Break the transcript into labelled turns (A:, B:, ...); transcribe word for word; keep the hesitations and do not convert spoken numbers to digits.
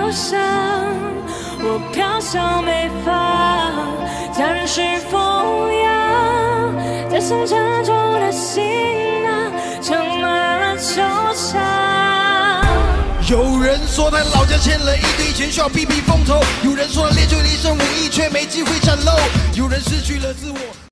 A: 向，我飘向北方，家人是否样？家乡沉重的行囊，盛满了惆怅。
B: 有人说他老家欠了一堆钱，需要避避风头；有人说他练就了一身武艺，却没机会展露；有人失去了自我。